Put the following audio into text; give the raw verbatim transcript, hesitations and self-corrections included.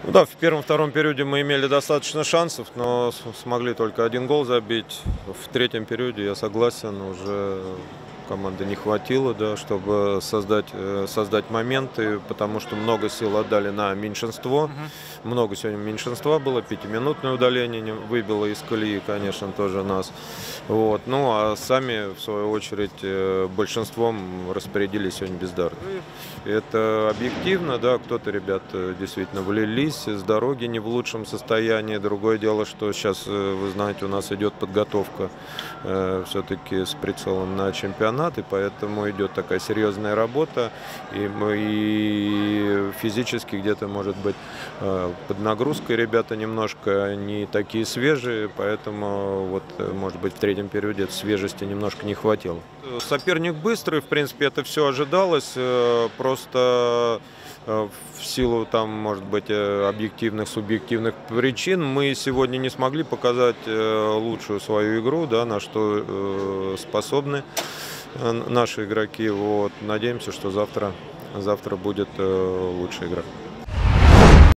Ну да, в первом-втором периоде мы имели достаточно шансов, но смогли только один гол забить. В третьем периоде, я согласен, уже команды не хватило, да, чтобы создать, создать моменты, потому что много сил отдали на меньшинство. Угу. Много сегодня меньшинства было, пятиминутное удаление выбило из колеи, конечно, тоже нас. Вот. Ну а сами, в свою очередь, большинством распорядились сегодня бездарно. Это объективно, да, кто-то, ребят, действительно влились, с дороги не в лучшем состоянии. Другое дело, что сейчас, вы знаете, у нас идет подготовка э, все-таки с прицелом на чемпионат, и поэтому идет такая серьезная работа, и, мы, и физически где-то, может быть, э, под нагрузкой ребята немножко не такие свежие, поэтому, вот, может быть, в третьем периоде свежести немножко не хватило. Соперник быстрый, в принципе, это все ожидалось, э, просто в силу, там, может быть, объективных, субъективных причин мы сегодня не смогли показать лучшую свою игру, да, на что способны наши игроки. Вот. Надеемся, что завтра, завтра будет лучшая игра.